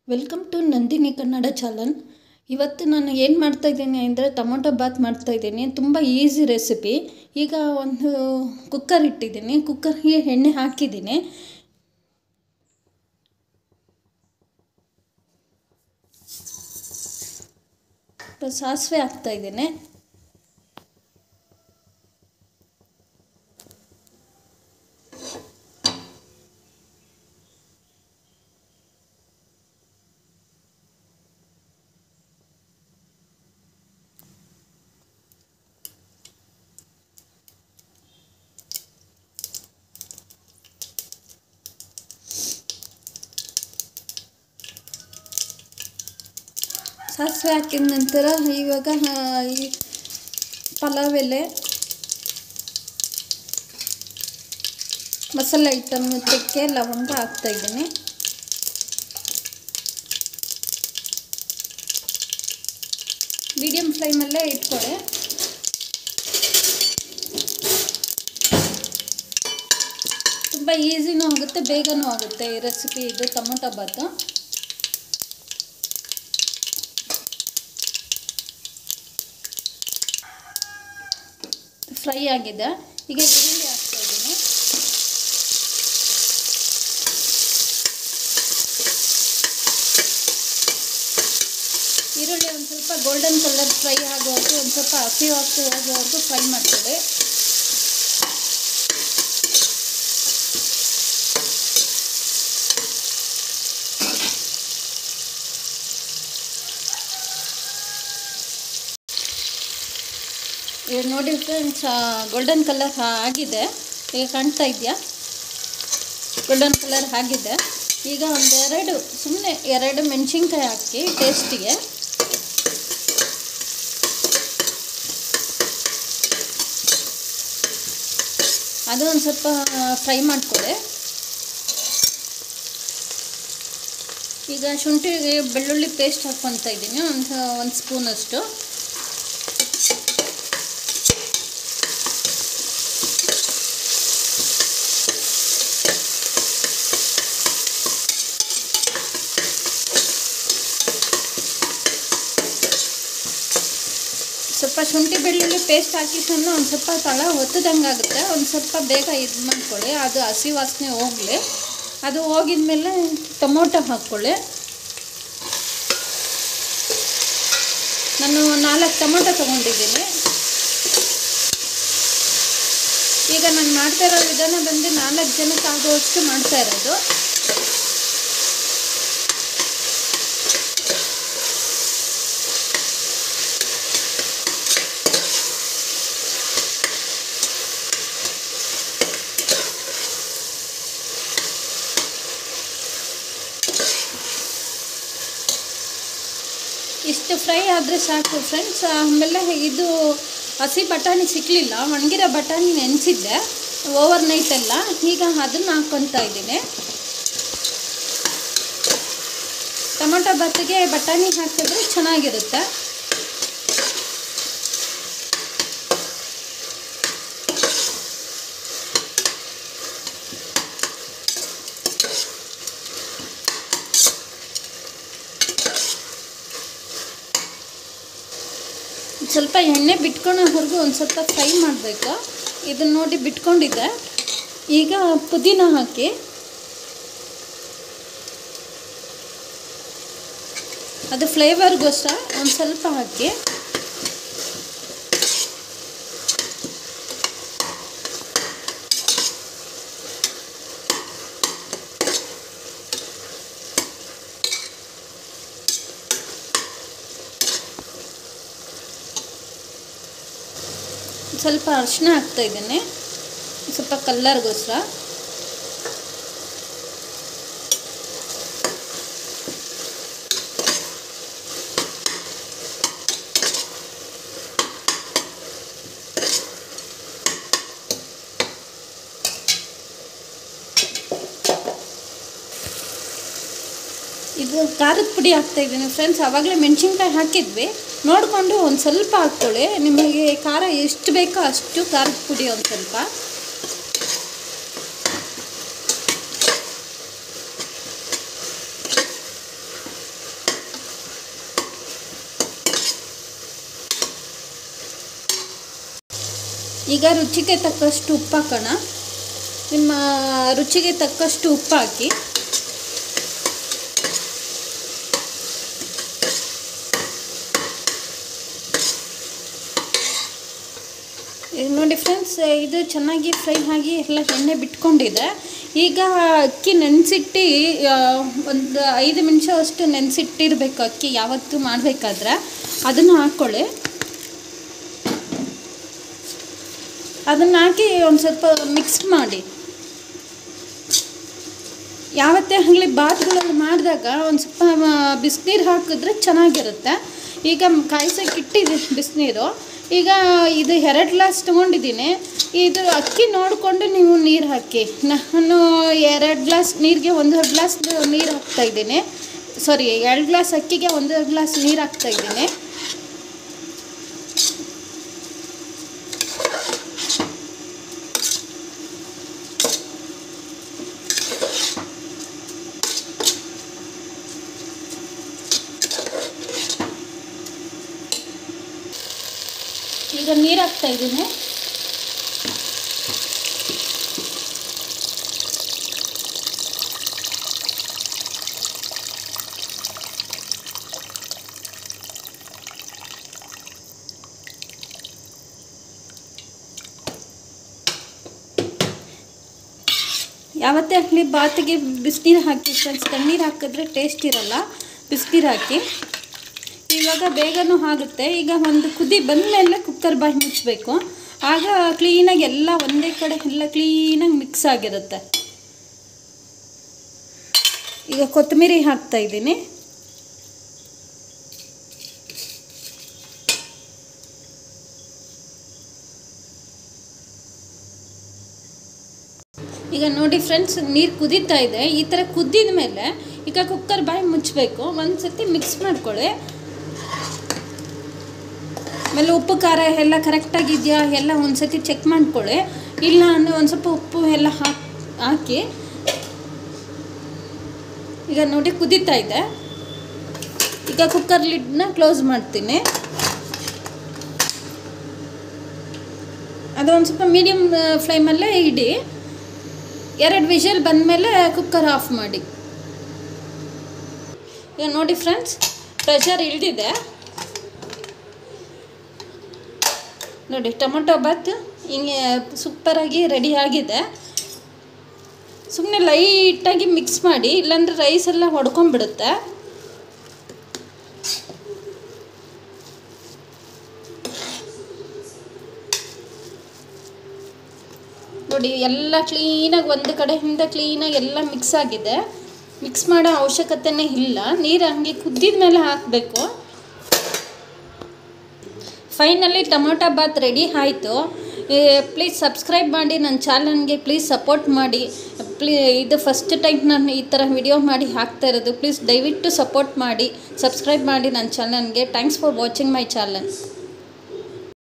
Welcome to Nandini Kannada channel. ಇವತ್ತು ನಾನು ಏನು ಮಾಡ್ತಾಯಿದ್ದೀನಿ ಅಂದರೆ ಟೊಮೊಟೊ ಬಾತ್ ಮಾಡ್ತಾಯಿದ್ದೀನಿ. ತುಂಬ ಈಸಿ ರೆಸಿಪಿ. ಈಗ ಒಂದು ಕುಕ್ಕರ್ ಇಟ್ಟಿದ್ದೀನಿ, ಕುಕ್ಕರ್ಗೆ ಎಣ್ಣೆ ಹಾಕಿದ್ದೀನಿ. ಸಾಸಿವೆ ಹಾಕ್ತಾಯಿದ್ದೀನಿ. ಸಾಸಿವೆ ಹಾಕಿದ ನಂತರ ಇವಾಗ ಈ ಪಲಾವ್ ಎಲೆ, ಮಸಾಲೆ ಐಟಮ್, ಚಕ್ಕೆ, ಲವಂಗ ಹಾಕ್ತಾಯಿದ್ದೀನಿ. ಮೀಡಿಯಮ್ ಫ್ಲೇಮಲ್ಲೇ ಇಟ್ಕೊಳ್ಳಿ. ತುಂಬ ಈಸಿನೂ ಆಗುತ್ತೆ, ಬೇಗನೂ ಆಗುತ್ತೆ ಈ ರೆಸಿಪಿ. ಇದು ಟೊಮೊಟೊ ಬಾತು. ಫ್ರೈ ಆಗಿದೆ. ಈಗ ಈರುಳ್ಳಿ ಹಾಕ್ತಾಯಿದ್ದೀನಿ. ಈರುಳ್ಳಿ ಒಂದು ಸ್ವಲ್ಪ ಗೋಲ್ಡನ್ ಕಲರ್ ಫ್ರೈ ಆಗೋವರೆಗೂ, ಒಂದು ಸ್ವಲ್ಪ ಹಸಿ ವಾಸನೆ ಹೋಗೋವರೆಗೂ ಫ್ರೈ ಮಾಡ್ಕೊಳ್ಳಿ. ಈಗ ನೋಡಿ ಫ್ರೆಂಡ್ಸ್, ಗೋಲ್ಡನ್ ಕಲರ್ ಆಗಿದೆ. ಈಗ ಕಾಣ್ತಾ ಇದೆಯಾ? ಗೋಲ್ಡನ್ ಕಲರ್ ಆಗಿದೆ. ಈಗ ಸುಮ್ಮನೆ ಎರಡು ಮೆಣಸಿನ್ಕಾಯಿ ಹಾಕಿ ಟೇಸ್ಟಿಗೆ. ಅದು ಒಂದು ಸ್ವಲ್ಪ ಫ್ರೈ ಮಾಡ್ಕೊಳ್ಳಿ. ಈಗ ಶುಂಠಿ ಬೆಳ್ಳುಳ್ಳಿ ಪೇಸ್ಟ್ ಹಾಕ್ಕೊತಾ ಇದ್ದೀನಿ, ಒಂದು ಸ್ಪೂನಷ್ಟು. ಸ್ವಲ್ಪ ಶುಂಠಿ ಬೆಳ್ಳುಳ್ಳಿ ಪೇಸ್ಟ್ ಹಾಕಿಕೊಂಡು ಒಂದು ಸ್ವಲ್ಪ ತಳ ಒತ್ತದಂಗೆ ಆಗುತ್ತೆ. ಒಂದು ಸ್ವಲ್ಪ ಬೇಗ ಇದು ಮಾಡ್ಕೊಳ್ಳಿ, ಅದು ಹಸಿ ವಾಸನೆ ಹೋಗಲಿ. ಅದು ಹೋಗಿದ ಮೇಲೆ ಟೊಮೊಟೊ ಹಾಕ್ಕೊಳ್ಳಿ. ನಾನು 4 ಟೊಮೊಟೊ ತೊಗೊಂಡಿದ್ದೀನಿ. ಈಗ ನಾನು ಮಾಡ್ತಾ ಇರೋ ವಿಧಾನ ಬಂದು 4 ಜನಕ್ಕೆ ಆಗೋವಷ್ಟು ಮಾಡ್ತಾ ಇರೋದು. ಇಷ್ಟು ಫ್ರೈ ಆದರೆ ಸಾಕು ಫ್ರೆಂಡ್ಸ್. ಆಮೇಲೆ ಇದು ಹಸಿ ಬಟಾಣಿ ಸಿಕ್ಕಲಿಲ್ಲ, ಒಣಗಿರೋ ಬಟಾಣಿ ನೆನೆಸಿದ್ದೆ ಓವರ್ ನೈಟೆಲ್ಲ. ಈಗ ಅದನ್ನು ಹಾಕ್ಕೊತಾ ಇದ್ದೀನಿ. ಟೊಮೊಟೊ ಬಾತಿಗೆ ಬಟಾಣಿ ಹಾಕಿದ್ರೆ ಚೆನ್ನಾಗಿರುತ್ತೆ. ಸ್ವಲ್ಪ ಎಣ್ಣೆ ಬಿಟ್ಕೊಳ್ಳೋವರೆಗೂ ಒಂದು ಸ್ವಲ್ಪ ಫ್ರೈ ಮಾಡಬೇಕು. ಇದನ್ನು ನೋಡಿ ಬಿಟ್ಕೊಂಡಿದ್ದೆ. ಈಗ ಪುದೀನ ಹಾಕಿ, ಅದು ಫ್ಲೇವರ್ಗೋಸ್ಕರ ಒಂದು ಸ್ವಲ್ಪ ಹಾಕಿ. ಸ್ವಲ್ಪ ಅರಿಶಿನ ಹಾಕ್ತಾಯಿದ್ದೀನಿ, ಸ್ವಲ್ಪ ಕಲ್ಲರ್ಗೋಸ್ಕರ. ಇದು ಖಾರದ ಪುಡಿ ಹಾಕ್ತಾಯಿದ್ದೀನಿ ಫ್ರೆಂಡ್ಸ್. ಆವಾಗಲೇ ಮೆಣಸಿನ್ಕಾಯಿ ಹಾಕಿದ್ವಿ, ನೋಡಿಕೊಂಡು ಒಂದು ಸ್ವಲ್ಪ ಹಾಕ್ಕೊಳ್ಳಿ. ನಿಮಗೆ ಖಾರ ಎಷ್ಟು ಬೇಕೋ ಅಷ್ಟು ಖಾರದ ಪುಡಿ ಒಂದು ಸ್ವಲ್ಪ. ಈಗ ರುಚಿಗೆ ತಕ್ಕಷ್ಟು ಉಪ್ಪು ಹಾಕೋಣ. ನಿಮ್ಮ ರುಚಿಗೆ ತಕ್ಕಷ್ಟು ಉಪ್ಪು ಹಾಕಿ ನೋಡಿ ಫ್ರೆಂಡ್ಸ್, ಇದು ಚೆನ್ನಾಗಿ ಫ್ರೈ ಆಗಿ ಎಲ್ಲ ಎಣ್ಣೆ ಬಿಟ್ಕೊಂಡಿದೆ. ಈಗ ಅಕ್ಕಿ ನೆನೆಸಿಟ್ಟು ಒಂದು 5 ನಿಮಿಷ ಅಷ್ಟು ನೆನೆಸಿಟ್ಟಿರಬೇಕು. ಅಕ್ಕಿ ಯಾವತ್ತೂ ಮಾಡಬೇಕಾದ್ರೆ ಅದನ್ನು ಹಾಕ್ಕೊಳ್ಳಿ. ಅದನ್ನು ಹಾಕಿ ಒಂದು ಸ್ವಲ್ಪ ಮಿಕ್ಸ್ ಮಾಡಿ. ಯಾವತ್ತೇ ಆಗಲಿ ಬಾತ್ಗಳಲ್ಲಿ ಮಾಡಿದಾಗ ಒಂದು ಸ್ವಲ್ಪ ಬಿಸಿನೀರು ಹಾಕಿದ್ರೆ ಚೆನ್ನಾಗಿರುತ್ತೆ. ಈಗ ಕಾಯಿಸೋಕೆ ಇಟ್ಟಿದ್ದೀನಿ ಬಿಸಿನೀರು. ಈಗ ಇದು 2 ಗ್ಲಾಸ್ ತೊಗೊಂಡಿದ್ದೀನಿ. ಇದು ಅಕ್ಕಿ ನೋಡಿಕೊಂಡು ನೀವು ನೀರು ಹಾಕಿ. ನಾನು 2 ಗ್ಲಾಸ್ ನೀರಿಗೆ 1 ಗ್ಲಾಸ್ ನೀರು ಹಾಕ್ತಾಯಿದ್ದೀನಿ. ಸಾರಿ, 2 ಗ್ಲಾಸ್ ಅಕ್ಕಿಗೆ 1 ಗ್ಲಾಸ್ ನೀರು ಹಾಕ್ತಾಯಿದ್ದೀನಿ. ಈಗ ನೀರು ಹಾಕ್ತಾಯಿದ್ದೀನಿ. ಯಾವತ್ತೇ ಆಗಲಿ ಬಾತಿಗೆ ಬಿಸಿನೀರು ಹಾಕಿ ಫ್ರೆಂಡ್ಸ್. ತಣ್ಣೀರು ಹಾಕಿದ್ರೆ ಟೇಸ್ಟ್ ಇರಲ್ಲ. ಬಿಸಿನೀರು ಹಾಕಿ. ಇವಾಗ ಬೇಗನೂ ಆಗುತ್ತೆ. ಈಗ ಒಂದು ಕುದಿ ಬಂದಮೇಲೆ ಕುಕ್ಕರ್ ಬಾಯಿ ಮುಚ್ಚಬೇಕು. ಆಗ ಕ್ಲೀನಾಗಿ ಎಲ್ಲ ಒಂದೇ ಕಡೆ ಎಲ್ಲ ಕ್ಲೀನಾಗಿ ಮಿಕ್ಸ್ ಆಗಿರುತ್ತೆ. ಈಗ ಕೊತ್ತಂಬರಿ ಹಾಕ್ತಾಯಿದ್ದೀನಿ. ಈಗ ನೋಡಿ ಫ್ರೆಂಡ್ಸ್, ನೀರು ಕುದೀತಾ ಇದೆ. ಈ ಥರ ಕುದ್ದಿದ ಮೇಲೆ ಈಗ ಕುಕ್ಕರ್ ಬಾಯಿ ಮುಚ್ಚಬೇಕು. ಒಂದು ಸತಿ ಮಿಕ್ಸ್ ಮಾಡ್ಕೊಳ್ಳಿ. ಆಮೇಲೆ ಉಪ್ಪು ಖಾರ ಎಲ್ಲ ಕರೆಕ್ಟಾಗಿದೆಯಾ ಎಲ್ಲ ಒಂದು ಸತಿ ಚೆಕ್ ಮಾಡ್ಕೊಳ್ಳಿ. ಇಲ್ಲ ಅಂದರೆ ಒಂದು ಸ್ವಲ್ಪ ಉಪ್ಪು ಎಲ್ಲ ಹಾಕಿ. ಈಗ ನೋಡಿ ಕುದೀತಾ ಇದೆ. ಈಗ ಕುಕ್ಕರ್ ಲಿಡ್ನ ಕ್ಲೋಸ್ ಮಾಡ್ತೀನಿ. ಅದು ಒಂದು ಸ್ವಲ್ಪ ಮೀಡಿಯಮ್ ಫ್ಲೇಮಲ್ಲೇ ಇಡಿ. 2 ವಿಷಲ್ ಬಂದಮೇಲೆ ಕುಕ್ಕರ್ ಆಫ್ ಮಾಡಿ. ಈಗ ನೋಡಿ ಫ್ರೆಂಡ್ಸ್, ಪ್ರೆಷರ್ ಇಳಿದಿದೆ. ನೋಡಿ ಟೊಮೊಟೊ ಬಾತ್ ಹಿಂಗೆ ಸೂಪರಾಗಿ ರೆಡಿ ಆಗಿದೆ. ಸುಮ್ಮನೆ ಲೈಟಾಗಿ ಮಿಕ್ಸ್ ಮಾಡಿ, ಇಲ್ಲಾಂದರೆ ರೈಸ್ ಎಲ್ಲ ಹೊಡ್ಕೊಂಡ್ಬಿಡುತ್ತೆ. ನೋಡಿ ಎಲ್ಲ ಕ್ಲೀನಾಗಿ ಒಂದು ಕಡೆಯಿಂದ ಕ್ಲೀನಾಗಿ ಎಲ್ಲ ಮಿಕ್ಸ್ ಆಗಿದೆ. ಮಿಕ್ಸ್ ಮಾಡೋ ಅವಶ್ಯಕತೆನೇ ಇಲ್ಲ. ನೀರು ಹಂಗೆ ಕುದ್ದಿದ ಮೇಲೆ ಹಾಕಬೇಕು. ಫೈನಲಿ ಟೊಮೊಟೊ ಬಾತ್ ರೆಡಿ ಆಯಿತು. ಪ್ಲೀಸ್ ಸಬ್ಸ್ಕ್ರೈಬ್ ಮಾಡಿ ನನ್ನ ಚಾನಲ್ಗೆ. ಪ್ಲೀಸ್ ಸಪೋರ್ಟ್ ಮಾಡಿ. ಇದು ಫಸ್ಟ್ ಟೈಮ್ ನಾನು ಈ ಥರ ವಿಡಿಯೋ ಮಾಡಿ ಹಾಕ್ತಾ ಇರೋದು. ಪ್ಲೀಸ್ ದಯವಿಟ್ಟು ಸಪೋರ್ಟ್ ಮಾಡಿ, ಸಬ್ಸ್ಕ್ರೈಬ್ ಮಾಡಿ ನನ್ನ ಚಾನಲ್ಗೆ. Thanks for watching my channel.